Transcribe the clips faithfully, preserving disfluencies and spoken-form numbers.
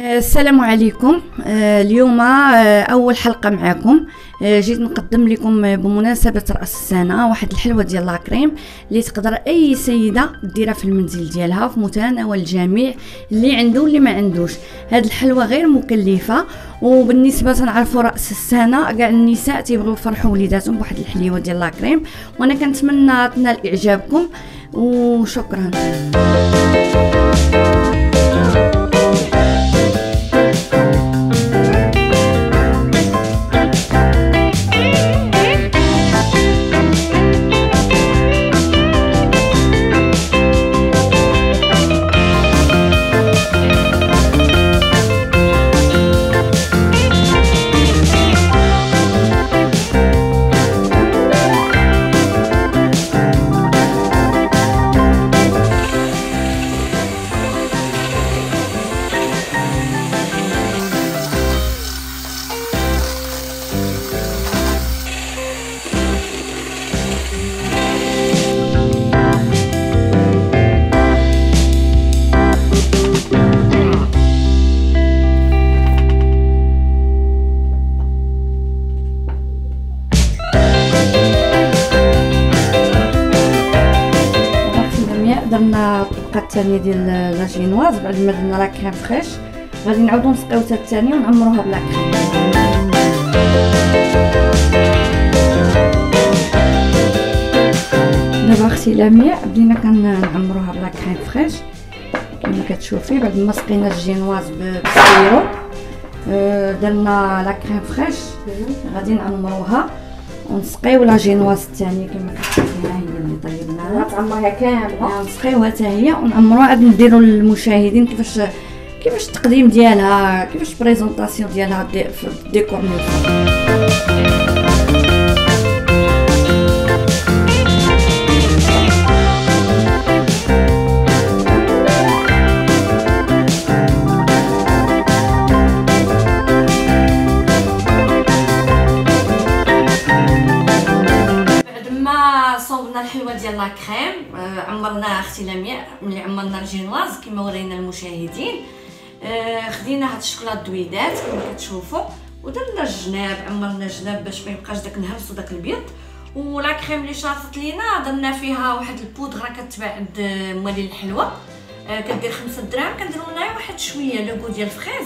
السلام عليكم. اليوم اول حلقه معكم. جيت نقدم لكم بمناسبه راس السنه واحد الحلوه ديال لاكريم اللي تقدر اي سيده ديرها في المنزل ديالها في متناول الجميع، اللي عنده واللي ما عندوش. هاد الحلوه غير مكلفه، وبالنسبه تنعرفوا راس السنه كاع النساء تيبغيو يفرحوا وليداتهم بواحد الحليوه ديال لاكريم، وانا كنتمنى تنال اعجابكم وشكرا. درنا الطبقه الثانيه ديال لاجينواز. بعد ما درنا لا كريم فريش غادي نعاودو نسقيو حتى الثانيه ونعمروها بلا كريم. دابا اختي لمياء بدينا كنعمروها بلا كريم فريش كما كتشوفي. بعد ما سقينا الجينواز بالسيرو درنا لا كريم فريش، غادي نعمروها ونسقيو لا جينواز الثانيه كما كتشوفي. ها هي اللي طيبناها تعمرها كامله، نسقيوها حتى هي ونعمروها. عاد نديروا للمشاهدين كيفاش كيفاش التقديم ديالها، كيفاش بريزونطاسيون ديالها في الديكور من الحلوه ديال لا كريم. عمرناها اختي لمياء. ملي عمرنا الجينواز كما ورينا المشاهدين، خدينا هاد الشكلاط دويدات كما كتشوفوا ودرنا الجناب، عمرنا الجناب باش ما يبقاش داك الهرس وداك البيض. ولا كريم اللي شاطت لينا درنا فيها واحد البودره كتباع عند موالين الحلوه، كدير خمسة دراهم. كنديروا لها واحد شويه لوغو ديال الفريز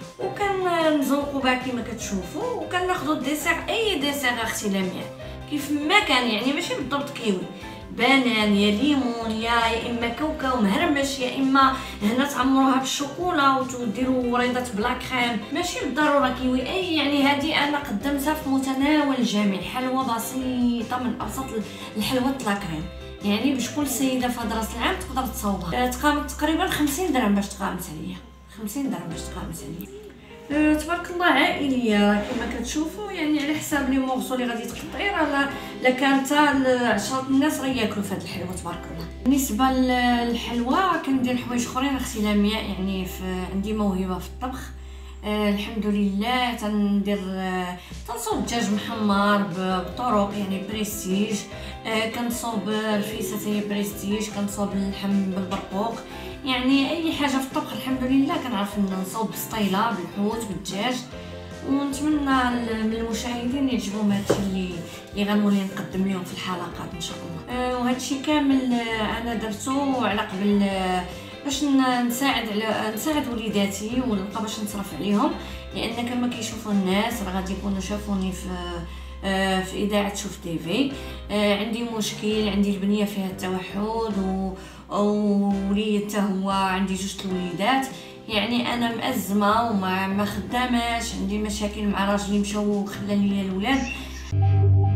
وكنزوقوا بها كما كتشوفوا، وكناخذوا الديسير اي ديسير اختي لمياء كيف ما كان، يعني ماشي بالضبط كيوي، بنان يا ليمون يا يا اما كاوكاو مهرمش، يا اما هنا تعمروها بالشوكولا وتديروا وريضات بلا كريم، ماشي بالضروره كيوي. اي يعني هذه انا قدمتها في متناول الجميع، حلوه بسيطه من ابسط الحلوات لا كريم، يعني باش كل سيده في هذا راس العام تقدر تصاوبها. تقامت تقريبا خمسين درهم باش تقامت عليا، خمسين درهم باش تقامت عليا. أه تبارك الله عائليه كما كتشوفوا، يعني على حساب لي مورسو اللي غادي تقطعي راه لا كان حتى عشرة الناس راه ياكلوا في هذه الحلوه تبارك الله. بالنسبه للحلوه كندير حوايج اخرين اختي لمياء، يعني في عندي موهبه في الطبخ. أه الحمد لله. تندير أه تنصوب الدجاج محمر بطرق يعني بريستيج، أه كنصوب الفيسه هي بريستيج، كنصوب اللحم بالبرقوق، يعني اي حاجه في الطبخ الحمد لله كنعرف نصوب بالسطيله بالحوت بالدجاج. ونتمنى من المشاهدين يعجبهم هادشي اللي اللي غنولي نقدم لهم في الحلقات ان شاء الله. أه وهادشي كامل انا درتو على قبل باش نساعد على نساعد وليداتي ونلقى باش نصرف عليهم، لان كما كيشوفوا الناس راه غادي يكونوا شافوني في آه في اذاعه شوف تيفي. آه عندي مشكل، عندي البنيه فيها التوحد و ولي حتى هو عندي جوج الوليدات، يعني انا مأزمه وما ما خداماش، عندي مشاكل مع راجلي مشاو وخلى لي الولاد.